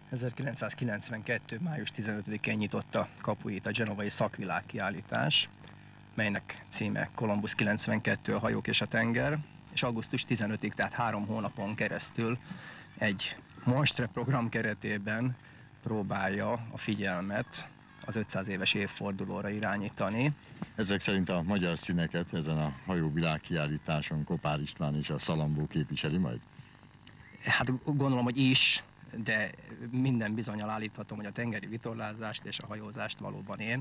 1992. május 15-én nyitotta kapuit a genovai szakvilágkiállítás, melynek címe Columbus 92, a hajók és a tenger, és augusztus 15-ig, tehát 3 hónapon keresztül egy Monstre program keretében próbálja a figyelmet az 500 éves évfordulóra irányítani. Ezek szerint a magyar színeket ezen a hajó világkiállításon Kopár István és a Szalambó képviseli majd? Hát gondolom, hogy is, de minden bizonnyal állíthatom, hogy a tengeri vitorlázást és a hajózást valóban én,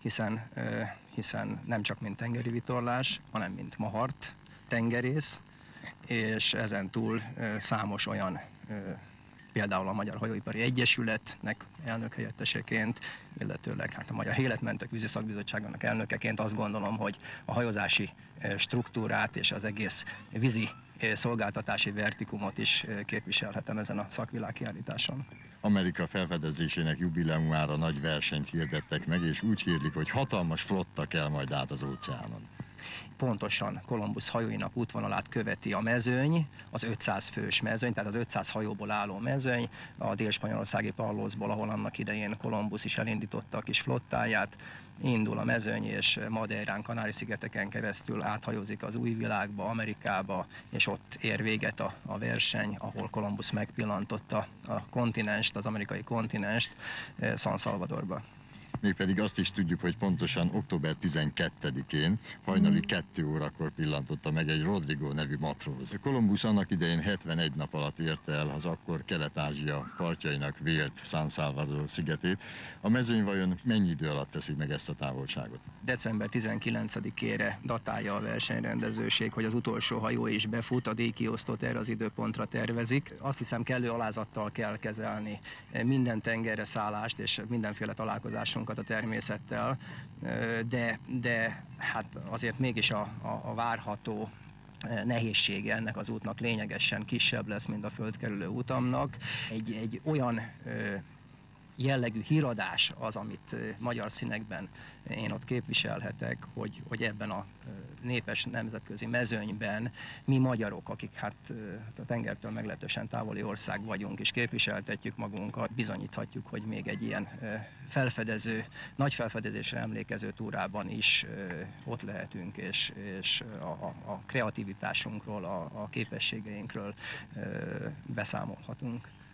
hiszen nem csak mint tengeri vitorlás, hanem mint mahart tengerész, és ezen túl számos olyan, például a Magyar Hajóipari Egyesületnek elnökhelyetteseként, illetőleg hát a Magyar Életmentők Vízi Szakbizottságának elnökeként azt gondolom, hogy a hajózási struktúrát és az egész vízi szolgáltatási vertikumot is képviselhetem ezen a szakvilágkiállításon. Amerika felfedezésének jubileumára nagy versenyt hirdettek meg, és úgy hirdik, hogy hatalmas flotta kell majd át az óceánon. Pontosan Kolumbusz hajóinak útvonalát követi a mezőny, az 500 fős mezőny, tehát az 500 hajóból álló mezőny, a dél-spanyolországi Parlosból, ahol annak idején Kolumbusz is elindította a kis flottáját, indul a mezőny, és Madeirán, Kanári-szigeteken keresztül áthajózik az új világba, Amerikába, és ott ér véget a verseny, ahol Kolumbusz megpillantotta a kontinenst, az amerikai kontinenst, San Salvadorba. Mégpedig azt is tudjuk, hogy pontosan október 12-én, hajnali 2 órakor pillantotta meg egy Rodrigo nevű matróz. Kolumbusz annak idején 71 nap alatt érte el az akkor Kelet-Ázsia partjainak vélt San Salvador szigetét. A mezőny vajon mennyi idő alatt teszi meg ezt a távolságot? December 19-ére datálja a versenyrendezőség, hogy az utolsó hajó is befut, a díjkiosztót erre az időpontra tervezik. Azt hiszem, kellő alázattal kell kezelni minden tengerre szállást és mindenféle találkozásunkat a természettel, de hát azért mégis a várható nehézsége ennek az útnak lényegesen kisebb lesz, mint a földkerülő utamnak. Egy olyan jellegű híradás az, amit magyar színekben én ott képviselhetek, hogy ebben a népes nemzetközi mezőnyben mi magyarok, akik hát a tengertől meglehetősen távoli ország vagyunk, és képviseltetjük magunkat, bizonyíthatjuk, hogy még egy ilyen nagy felfedezésre emlékező túrában is ott lehetünk, és a kreativitásunkról, a képességeinkről beszámolhatunk.